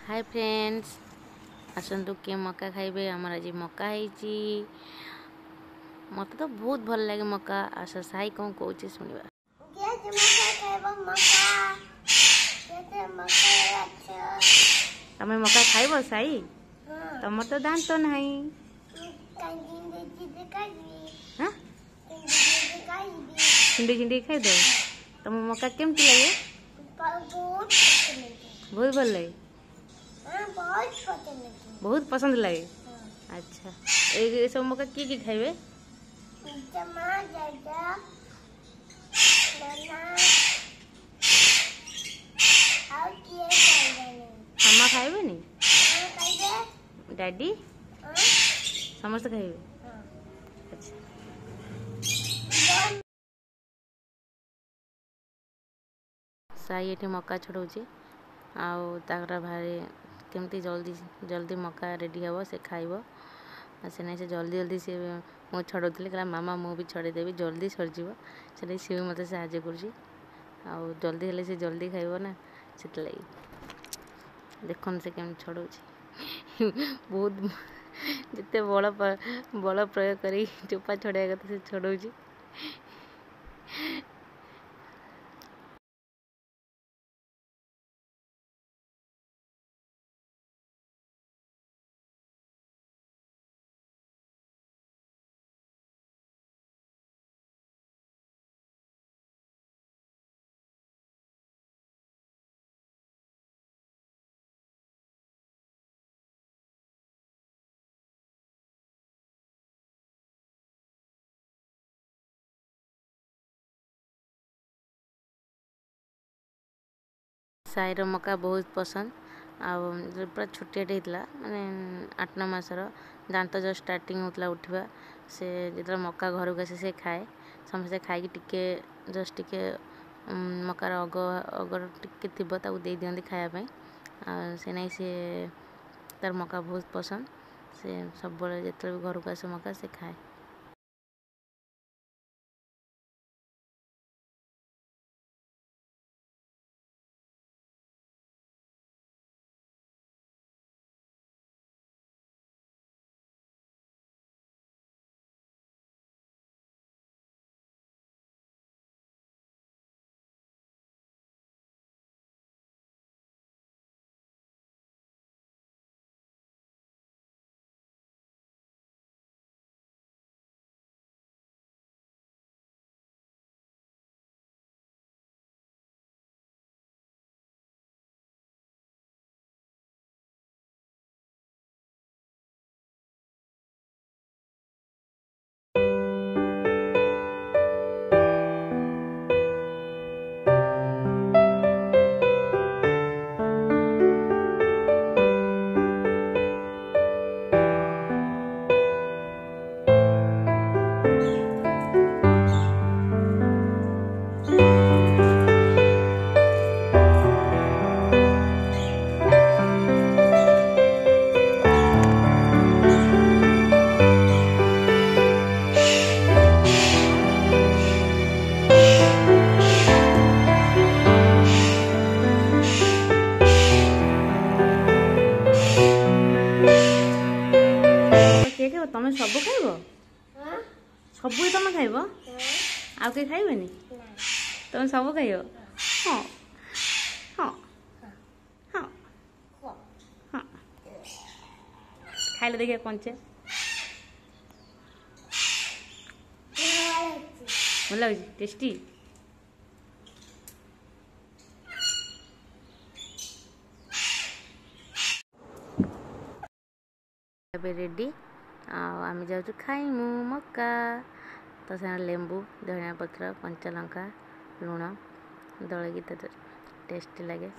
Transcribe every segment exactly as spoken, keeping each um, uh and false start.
Hi friends, आसतु किए मका खाइबे। आमर आज मका है। मत तो बहुत भल लगे मका। आस साई कौन कौच शुणा। तमें मका खाइब साई? तुम तो दांत तो नहीं। छिंडी छिंडी खाई दो। तुम मका केमती लगे? बहुत भल लगे। बहुत पसंद लगे। अच्छा, ये सब मका की की खाइबे? अम्मा खाइबे नी? डैडी समस्त खाइबे। अच्छा, साई ये मका छड़ाऊे आर भारी केमती जल्दी जल्दी मका रेडी हे से खाइब। से नहीं से जल्दी जल्दी सी मु छड़ाऊली कहला मामा मु भी छड़ेदेवी जल्दी सरजीव से सी भी मत साहय कर जल्दी हेले से जल्दी खाइब ना से देखन से केम छड़ाऊ बहुत जिते बल बल प्रयोग कर चोपा छड़ाइया कथा से छड़ाऊ। साईर मका बहुत पसंद। आ पूरा छोटियाटे होता माने आठ नौ मासर दांत जो स्टार्टिंग होता उठा से जो मका घर को आसे से खाए समस्ते खाई टिके जस्ट टिके मकार अग अगर टिके थी दे दिखती खायापी से नहीं से तार मका बहुत पसंद। से सब जो भी घर को आसे मका से खाए। तमें सब खाइब? सब तुम खाइब? आउ के खाइबेनी? तुम सब खाइब? हाँ हाँ हाँ हाँ खाइले देखिए कंचे भल लगे टेस्टी। रेडी आम जाऊँ खाइमु मका तो से लेंबू धनिया पत्र कंचा लंका लुण दलैकी तो टेस्टी लगे।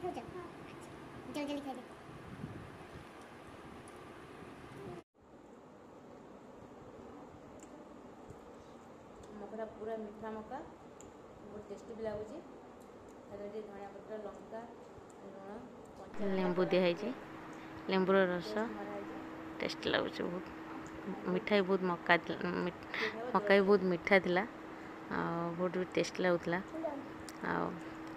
जल्दी खाई दे। मकड़ा पूरा मीठा मका बहुत टेस्टी भी लगुच धनिया पत्र लंका लुण लेंबू दिखाई लेंबूर रस टेस्टी लगुच बहुत मीठा भी बहुत मका मका भी बहुत मीठा थिला बहुत भी टेस्ट लगुला आ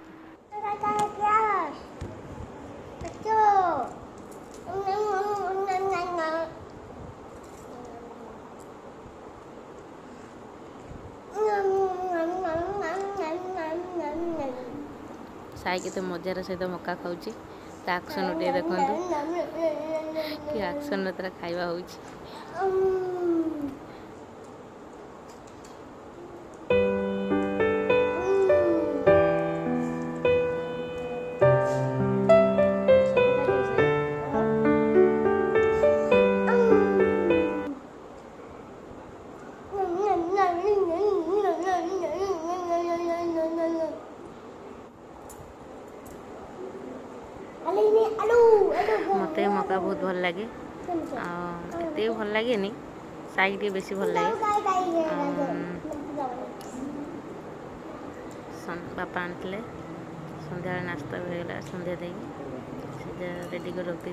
साई के तो मजार सहित मका खाऊची एक्शन उठे देखु कि एक्शन तार खाଇବା होची मत मका बहुत भल लगे आते भल लगे नी साइक टे बेसी भल लगे बापा आनी संध्या नास्ता होगा संध्या दे रेडी कर रख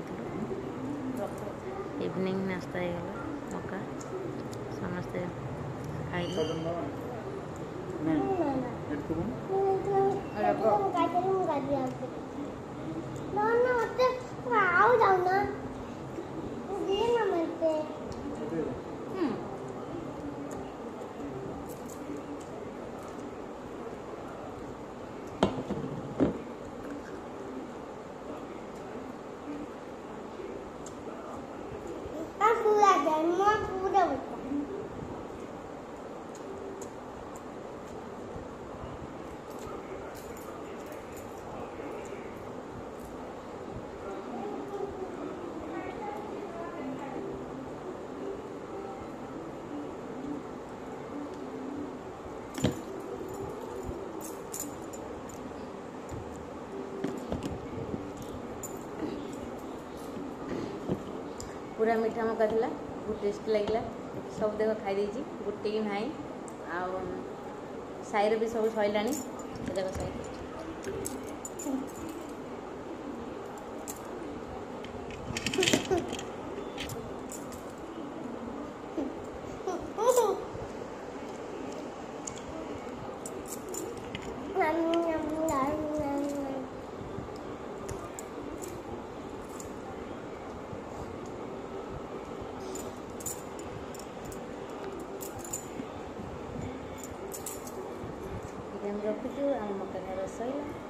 इवनिंग नास्ता होगा मका समस्ते खाई पूरा मीठा मका थिला बहुत टेस्ट लगे सब देख खाई गोटे कि ना आ साईर भी सब सैला देख साई रखुचु आम मका खाଇବା सैला।